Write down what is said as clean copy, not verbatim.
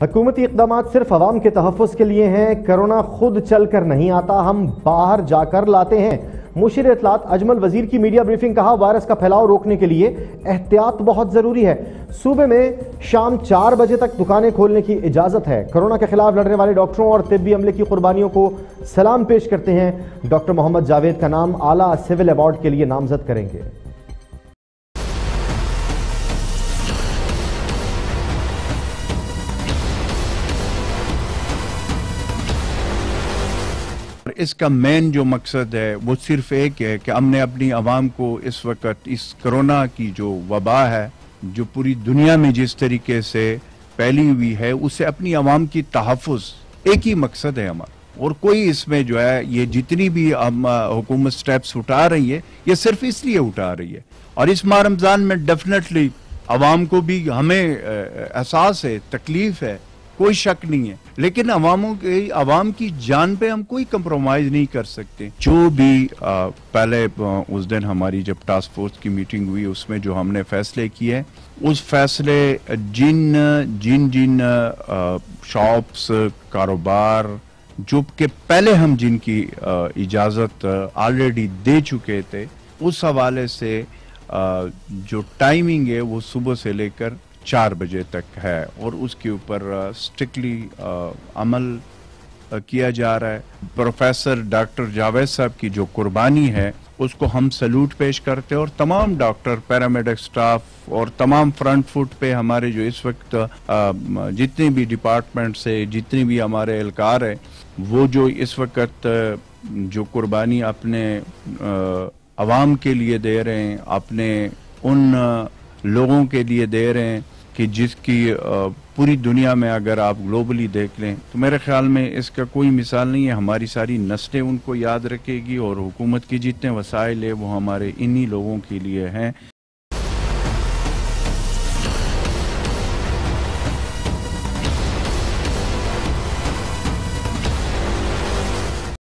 حکومتی اقدامات صرف عوام کے تحفظ کے لیے ہیں، کرونا خود چل کر نہیں آتا، ہم باہر جا کر لاتے ہیں۔ مشیر اطلاعات اجمل وزیر کی میڈیا بریفنگ، کہا وائرس کا پھیلاؤ روکنے کے لیے احتیاط بہت ضروری ہے۔ صوبے میں شام 4 بجے تک دکانیں کھولنے کی اجازت ہے۔ کرونا کے خلاف لڑنے والے ڈاکٹروں اور طبی عملے کی قربانیوں کو سلام پیش کرتے ہیں۔ ڈاکٹر محمد جاوید کا نام اعلیٰ سول ایوارڈ کے لیے نامزد کریں گے۔ اس کا مین جو مقصد ہے وہ صرف ایک ہے کہ ہم نے اپنی عوام کو اس وقت اس کرونا کی جو وبا ہے جو پوری دنیا میں جس طریقے سے پھیلی ہوئی ہے اس سے اپنی عوام کی تحفظ ایک ہی مقصد ہے ہمارا، اور کوئی اس میں جو ہے یہ جتنی بھی حکومت سٹیپس اٹھا رہی ہے یہ صرف اس لیے اٹھا رہی ہے، اور اس ماہ رمضان میں ڈیفینیٹلی عوام کو بھی ہمیں احساس ہے، تکلیف ہے، کوئی شک نہیں ہے، لیکن عوام کی جان پہ ہم کوئی کمپرومائز نہیں کر سکتے۔ جو بھی پہلے اس دن ہماری جب ٹاسک فورس کی میٹنگ ہوئی اس میں جو ہم نے فیصلے کیے اس فیصلے جن شاپس کاروبار جو کہ پہلے ہم جن کی اجازت آلریڈی دے چکے تھے اس حوالے سے جو ٹائمنگ ہے وہ صبح سے لے کر 4 بجے تک ہے، اور اس کے اوپر سٹرکٹلی عمل کیا جا رہا ہے۔ پروفیسر ڈاکٹر جاوید صاحب کی جو قربانی ہے اس کو ہم سلوٹ پیش کرتے ہیں، اور تمام ڈاکٹر، پیرامیڈک سٹاف اور تمام فرنٹ فٹ پہ ہمارے جو اس وقت جتنے بھی ڈپارٹمنٹ سے جتنے بھی ہمارے اہلکار ہیں وہ جو اس وقت جو قربانی اپنے عوام کے لیے دے رہے ہیں، اپنے ان لوگوں کے لیے دے رہے ہیں کہ جس کی پوری دنیا میں اگر آپ گلوبلی دیکھ لیں تو میرے خیال میں اس کا کوئی مثال نہیں ہے۔ ہماری ساری نسلیں ان کو یاد رکھے گی، اور حکومت کی جتنے وسائل ہیں وہ ہمارے انہی لوگوں کے لیے ہیں۔